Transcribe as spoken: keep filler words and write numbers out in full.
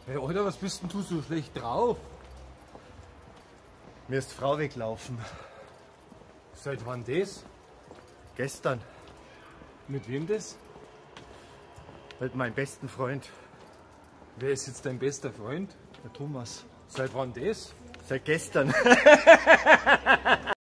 Hey Alter, was bist denn du so schlecht drauf? Mir ist die Frau weglaufen. Seit wann das? Gestern. Mit wem das? Mit meinem besten Freund, Wer ist jetzt dein bester Freund? der Thomas. Seit wann das? Seit gestern.